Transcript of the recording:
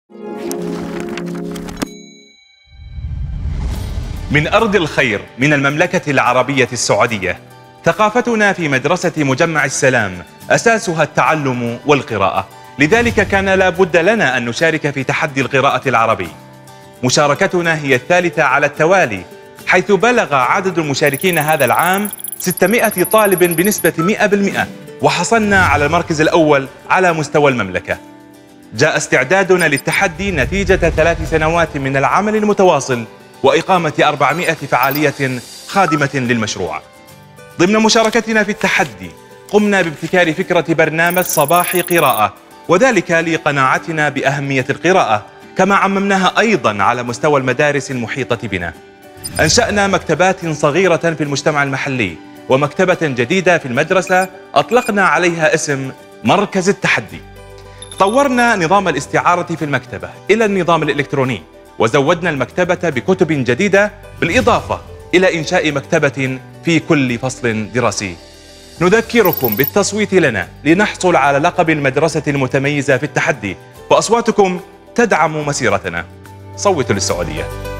من أرض الخير من المملكة العربية السعودية، ثقافتنا في مدرسة مجمع السلام أساسها التعلم والقراءة، لذلك كان لا بد لنا أن نشارك في تحدي القراءة العربي. مشاركتنا هي الثالثة على التوالي، حيث بلغ عدد المشاركين هذا العام 600 طالب بنسبة 100%، وحصلنا على المركز الأول على مستوى المملكة. جاء استعدادنا للتحدي نتيجة 3 سنوات من العمل المتواصل وإقامة 400 فعالية خادمة للمشروع. ضمن مشاركتنا في التحدي قمنا بابتكار فكرة برنامج صباحي قراءة، وذلك لقناعتنا بأهمية القراءة، كما عممناها أيضا على مستوى المدارس المحيطة بنا. أنشأنا مكتبات صغيرة في المجتمع المحلي ومكتبة جديدة في المدرسة أطلقنا عليها اسم مركز التحدي. طورنا نظام الاستعارة في المكتبة إلى النظام الإلكتروني، وزودنا المكتبة بكتب جديدة، بالإضافة إلى إنشاء مكتبة في كل فصل دراسي. نذكركم بالتصويت لنا لنحصل على لقب المدرسة المتميزة في التحدي، وأصواتكم تدعم مسيرتنا. صوتوا للسعودية.